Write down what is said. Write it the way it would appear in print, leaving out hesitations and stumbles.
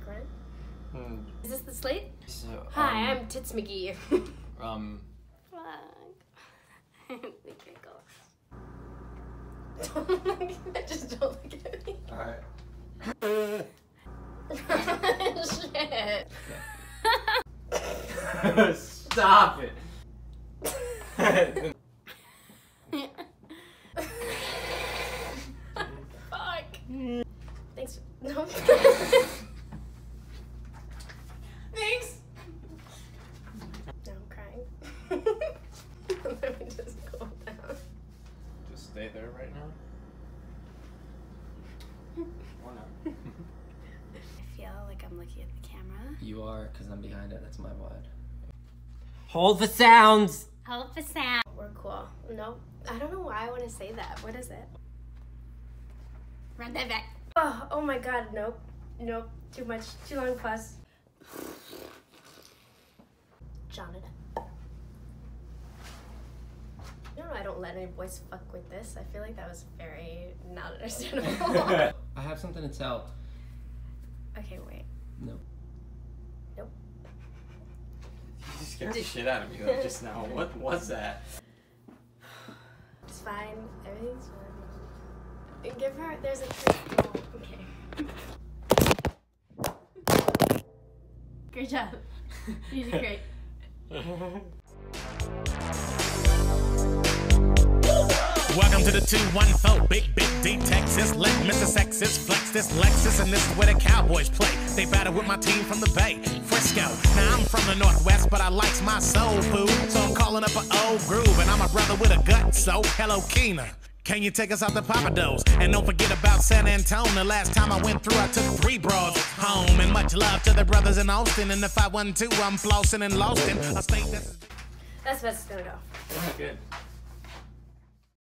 Right? Is this the slate? So, Hi, I'm Tits McGee. Fuck. The giggles. Just don't look at me. Alright. Shit. Stop it. Fuck. Thanks. No. Thanks. Now I'm crying. Let me just cool down. Just stay there right now. Or not. I feel like I'm looking at the camera. You are, because I'm behind it. That's my wide. Hold the sounds! Hold the sound. We're cool. Nope. I don't know why I want to say that. What is it? Run that back. Oh my god. Nope. Nope. Too much. Too long pause. Jonathan. You know, I don't let any boys fuck with this. I feel like that was very not understandable. I have something to tell. Okay, wait. No. Nope. You scared the shit out of me like just now. What was that? It's fine. Everything's fine. Give her. There's a trick. Oh, okay. Great job. You did great. Welcome to the 214, big D, Texas. Let Mr. Sexist flex this Lexus, and this is where the Cowboys play. They battle with my team from the Bay, Frisco. Now I'm from the Northwest, but I likes my soul food, so I'm calling up an old groove, and I'm a brother with a gut, so hello, Keena. Can you take us out to Papados? And don't forget about San Antonio. The last time I went through, I took 3 broads home. And much love to the brothers in Austin. And if I wasn't too, I'm flossing and lost in a state that's... That's best it's gonna go. Good.